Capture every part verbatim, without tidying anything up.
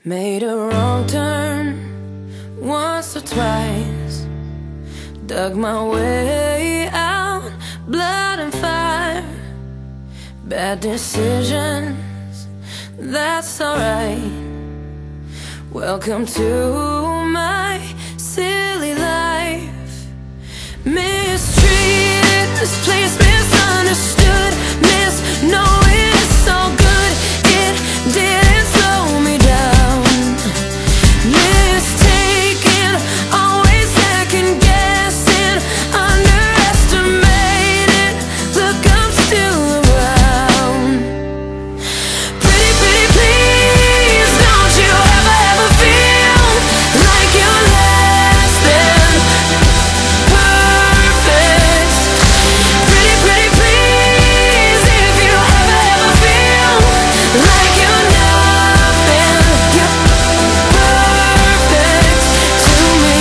Made a wrong turn once or twice, dug my way out, blood and fire. Bad decisions, that's alright. Welcome to my silly life. Mistreated, misplaced, misunderstood, misknowing it's all good. It didn't slow me down. Mistaken, always second guessing, underestimated. Look, I'm still around. Pretty, pretty please, don't you ever, ever feel like you're less than perfect. Pretty, pretty please, if you ever, ever feel like you're nothing, you're perfect to me.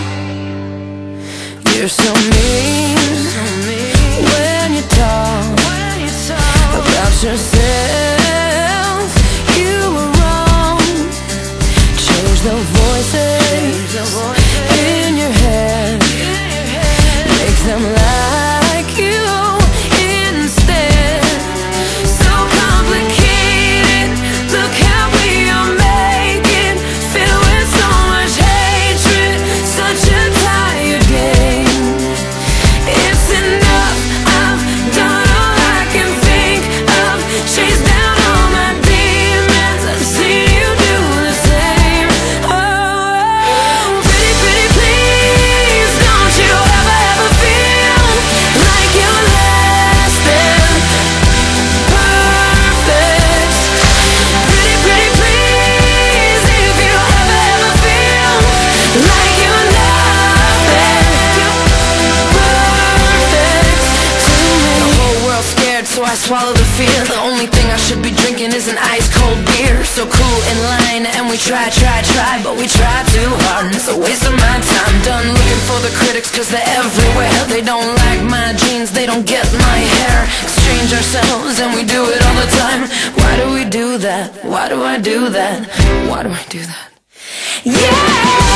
You're so mean when you talk about yourself. You were wrong. Change the voices in your head, make them like you instead. So complicated, look how we are making, filled with so much hatred, such a tired game. It's enough, I've done all I can think of, chased down all my demons, I've seen you do the same. Oh, pretty, pretty please, don't you ever, ever feel like you're less than perfect. Pretty, pretty please, if you ever, ever feel like you're nothing, you're perfect to me. The whole world's scared, so I swallow the fear. The only thing I should be drinking is an ice cold beer. So cool in line, and we try, try, try, but we try too hard, and it's a waste of my time. Done looking for the critics, cause they're everywhere. They don't like my jeans, they don't get my hair. Exchange ourselves, and we do it all the time. Why do we do that? Why do I do that? Why do I do that? Yeah!